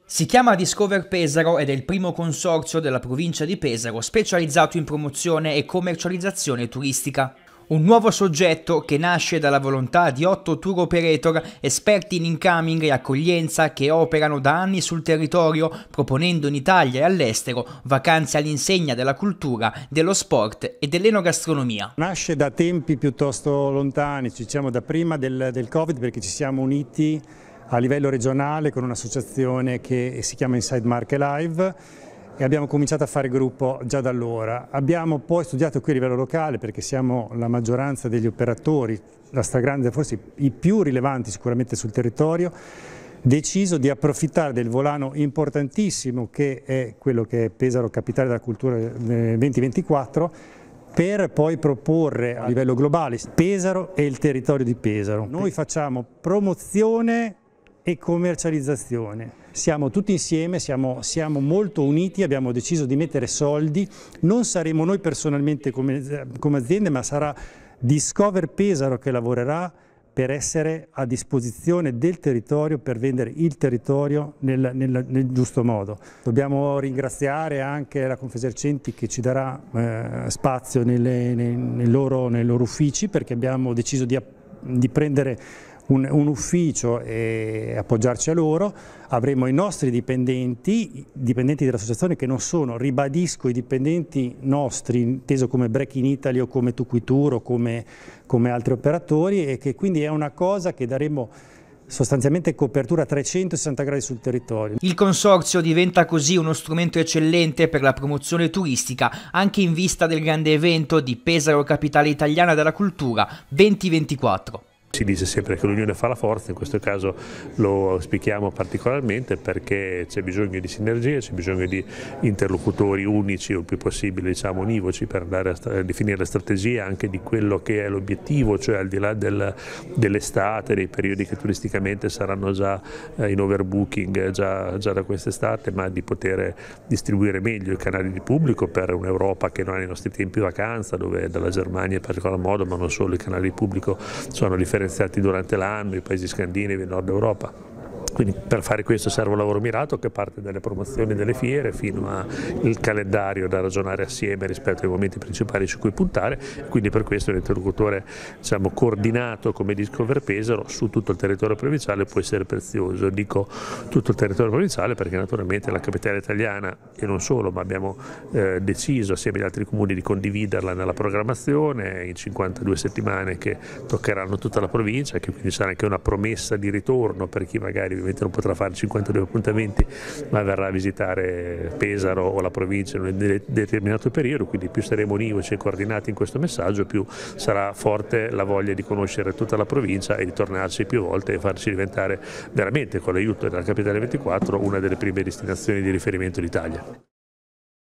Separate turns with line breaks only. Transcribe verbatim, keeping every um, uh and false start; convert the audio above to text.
Si chiama Discover Pesaro ed è il primo consorzio della provincia di Pesaro specializzato in promozione e commercializzazione turistica. Un nuovo soggetto che nasce dalla volontà di otto tour operator esperti in incoming e accoglienza che operano da anni sul territorio proponendo in Italia e all'estero vacanze all'insegna della cultura, dello sport e dell'enogastronomia.
Nasce da tempi piuttosto lontani, diciamo da prima del, del Covid, perché ci siamo uniti a livello regionale con un'associazione che si chiama Inside Marche Live e abbiamo cominciato a fare gruppo già da allora. Abbiamo poi studiato qui a livello locale perché siamo la maggioranza degli operatori, la stragrande, forse i più rilevanti sicuramente sul territorio, deciso di approfittare del volano importantissimo che è quello che è Pesaro Capitale della Cultura duemilaventiquattro per poi proporre a livello globale Pesaro e il territorio di Pesaro. Noi facciamo promozione e commercializzazione. Siamo tutti insieme, siamo, siamo molto uniti, abbiamo deciso di mettere soldi, non saremo noi personalmente come, come aziende, ma sarà Discover Pesaro che lavorerà per essere a disposizione del territorio, per vendere il territorio nel, nel, nel giusto modo. Dobbiamo ringraziare anche la Confesercenti che ci darà eh, spazio nelle, nei, nei, loro, nei loro uffici, perché abbiamo deciso di, di prendere Un, un ufficio e appoggiarci a loro. Avremo i nostri dipendenti, dipendenti dell'associazione che non sono, ribadisco, i dipendenti nostri, inteso come Break in Italy o come Tuquitur o come, come altri operatori, e che quindi è una cosa che daremo sostanzialmente copertura a trecentosessanta gradi sul territorio.
Il consorzio diventa così uno strumento eccellente per la promozione turistica anche in vista del grande evento di Pesaro Capitale Italiana della Cultura duemilaventiquattro.
Si dice sempre che l'unione fa la forza, in questo caso lo auspichiamo particolarmente perché c'è bisogno di sinergie, c'è bisogno di interlocutori unici o il più possibile diciamo univoci per andare a definire le strategie anche di quello che è l'obiettivo, cioè al di là del, dell'estate, dei periodi che turisticamente saranno già in overbooking già, già da quest'estate, ma di poter distribuire meglio i canali di pubblico per un'Europa che non ha i nostri tempi vacanza, dove dalla Germania in particolar modo, ma non solo, i canali di pubblico sono differenziati durante l'anno, i paesi scandinavi e Nord Europa. Quindi per fare questo serve un lavoro mirato che parte dalle promozioni delle fiere fino al calendario da ragionare assieme rispetto ai momenti principali su cui puntare, quindi per questo l'interlocutore diciamo, coordinato come Discover Pesaro su tutto il territorio provinciale può essere prezioso. Dico tutto il territorio provinciale perché naturalmente la capitale italiana e non solo, ma abbiamo eh, deciso assieme agli altri comuni di condividerla nella programmazione in cinquantadue settimane che toccheranno tutta la provincia, che quindi sarà anche una promessa di ritorno per chi magari ovviamente non potrà fare cinquantadue appuntamenti ma verrà a visitare Pesaro o la provincia in un determinato periodo, quindi più saremo univoci e coordinati in questo messaggio più sarà forte la voglia di conoscere tutta la provincia e di tornarci più volte e farci diventare veramente con l'aiuto della Capitale ventiquattro una delle prime destinazioni di riferimento d'Italia.